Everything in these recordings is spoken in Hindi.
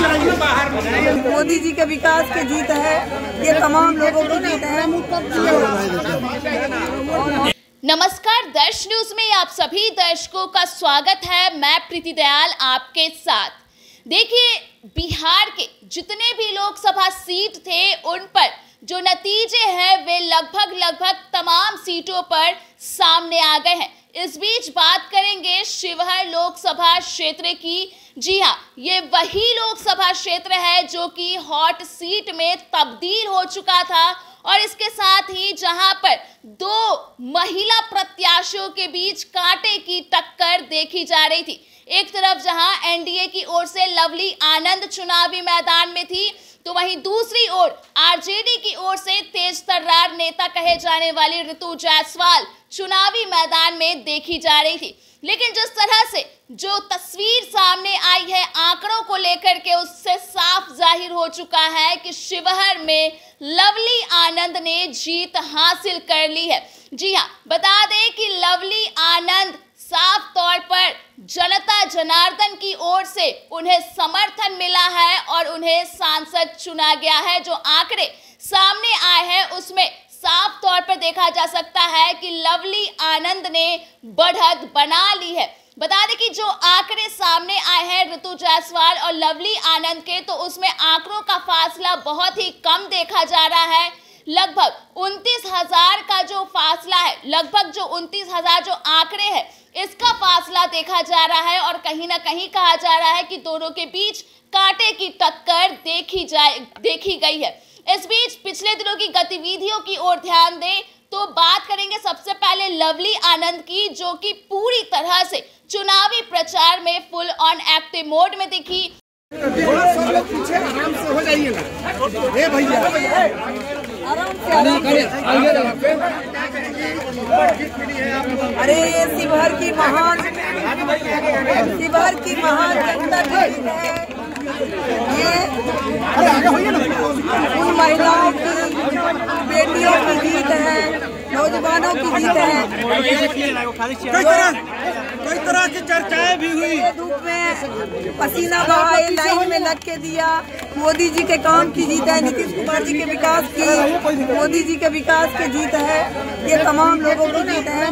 मोदी जी के विकास की जीत है, ये तमाम लोगों की जीत है। नमस्कार, दर्श न्यूज में आप सभी दर्शकों का स्वागत है। मैं प्रीति दयाल आपके साथ। देखिए, बिहार के जितने भी लोकसभा सीट थे उन पर जो नतीजे हैं वे लगभग तमाम सीटों पर सामने आ गए हैं। इस बीच बात करेंगे शिवहर लोकसभा क्षेत्र की। जी हाँ, ये वही लोकसभा क्षेत्र है जो कि हॉट सीट में तब्दील हो चुका था और इसके साथ ही जहां पर दो महिला प्रत्याशियों के बीच कांटे की टक्कर देखी जा रही थी। एक तरफ जहां एनडीए की ओर से लवली आनंद चुनावी मैदान में थी, तो वहीं दूसरी ओर आरजेडी की ओर से तेज तर्रार नेता कहे जाने वाली ऋतु जायसवाल चुनावी मैदान में देखी जा रही थी। लेकिन जिस तरह से जो तस्वीर सामने आई है आंकड़ों को लेकर के, उससे साफ जाहिर हो चुका है कि शिवहर में लवली आनंद ने जीत हासिल कर ली है। जी हाँ, बता दें कि लवली आनंद साफ तौर पर जनता जनार्दन की ओर से उन्हें समर्थन मिला है और उन्हें सांसद चुना गया है। जो आंकड़े सामने आए हैं उसमें साफ तौर पर देखा जा सकता है कि लवली आनंद ने बढ़त बना ली है। बता दें कि जो आंकड़े सामने आए हैं ऋतु जायसवाल और लवली आनंद के, तो उसमें आंकड़ों का फासला बहुत ही कम देखा जा रहा है। लगभग 29,000 का जो फासला है, लगभग जो 29,000 जो आंकड़े हैं, इसका फासला देखा जा रहा है और कहीं ना कहीं कहा जा रहा है कि दोनों के बीच कांटे की टक्कर देखी गई है। इस बीच पिछले दिनों की गतिविधियों की ओर ध्यान दें तो बात करेंगे सबसे पहले लवली आनंद की, जो कि पूरी तरह से चुनावी प्रचार में फुल ऑन एक्टिव मोड में दिखी। आराम से हो जाइए ना, ए भैया अरे ये शिवहर की महान जनता की जीत है। ये उन महिलाओं की, बेटियों की जीत है, नौजवानों की जीत है। कई तरह की चर्चाएं भी हुई। धूप में पसीना बहाए लाइन में लग के दिया। मोदी जी के काम की जीत है, नीतीश कुमार जी के विकास की, मोदी जी के विकास की जीत है, ये तमाम लोगों की जीत है।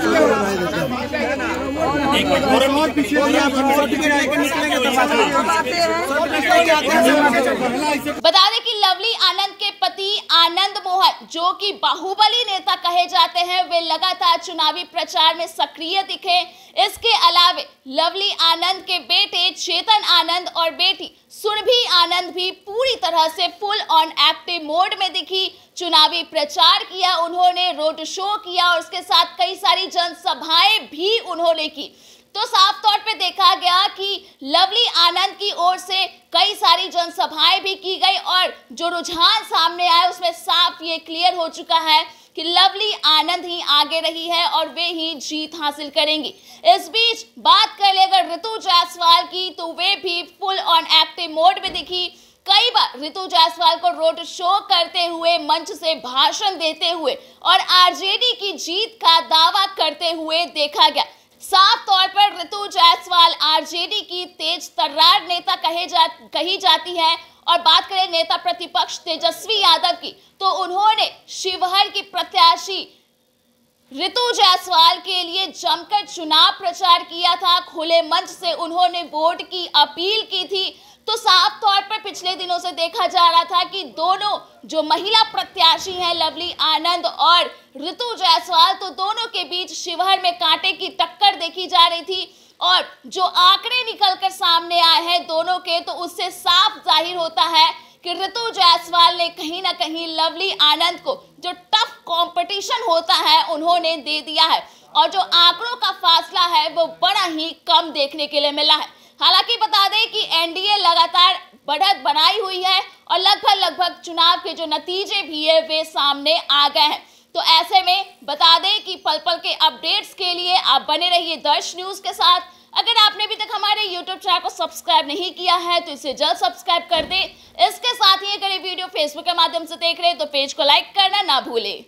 बता दें कि लवली आनंद के पति आनंद मोहन, जो कि बाहुबली नेता कहे जाते हैं, वे लगातार चुनावी प्रचार में सक्रिय दिखे। इसके अलावे लवली आनंद के बेटे चेतन आनंद और बेटी सुरभि आनंद भी पूरी तरह से फुल ऑन एक्टिव मोड में दिखी। चुनावी प्रचार किया उन्होंने, रोड शो किया और उसके साथ कई सारी जनसभाएं भी उन्होंने की। तो साफ तौर पे देखा गया कि लवली आनंद की ओर से कई सारी जनसभाएं भी की गई और जो रुझान सामने आया उसमें साफ ये क्लियर हो चुका है कि लवली आनंद ही आगे रही है और वे ही जीत हासिल करेंगी। इस बीच बात कर ले अगर ऋतु जायसवाल की, तो वे भी फुल ऑन एक्टिव मोड में दिखी। कई बार ऋतु जायसवाल को रोड शो करते हुए, मंच से भाषण देते हुए और आरजेडी की जीत का दावा करते हुए देखा गया। साफ तौर पर ऋतु जायसवाल आरजेडी की तेज तर्रार नेता कही जाती है। और बात करें नेता प्रतिपक्ष तेजस्वी यादव की, तो उन्होंने शिवहर की प्रत्याशी ऋतु जायसवाल के लिए जमकर चुनाव प्रचार किया था। खुले मंच से उन्होंने वोट की अपील की थी। तो साफ तौर पर पिछले दिनों से देखा जा रहा था कि दोनों जो महिला प्रत्याशी हैं लवली आनंद और ऋतु जायसवाल, तो दोनों के बीच शिवहर में कांटे की टक्कर देखी जा रही थी। और जो आंकड़े निकलकर सामने आए हैं दोनों के, तो उससे साफ जाहिर होता है कि ऋतु जायसवाल ने कहीं ना कहीं लवली आनंद को जो टफ कंपटीशन होता है उन्होंने दे दिया है और जो आंकड़ों का फासला है वो बड़ा ही कम देखने के लिए मिला है। हालांकि बता दें कि एनडीए लगातार बढ़त बनाई हुई है और लगभग चुनाव के जो नतीजे भी है वे सामने आ गए हैं। तो ऐसे में बता दें कि पल पल के अपडेट्स के लिए आप बने रहिए दर्श न्यूज के साथ। अगर आपने अभी तक हमारे YouTube चैनल को सब्सक्राइब नहीं किया है तो इसे जल्द सब्सक्राइब कर दें। इसके साथ ही अगर ये वीडियो फेसबुक के माध्यम से देख रहे हैं तो पेज को लाइक करना ना भूलें।